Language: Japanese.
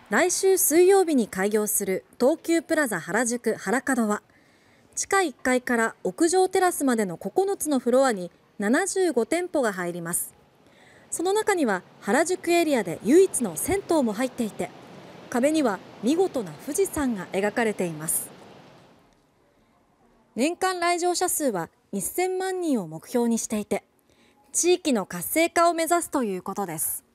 来週水曜日に開業する東急プラザ原宿原門は、地下1階から屋上テラスまでの9つのフロアに75店舗が入ります。その中には原宿エリアで唯一の銭湯も入っていて、壁には見事な富士山が描かれています。年間来場者数は1000万人を目標にしていて、地域の活性化を目指すということです。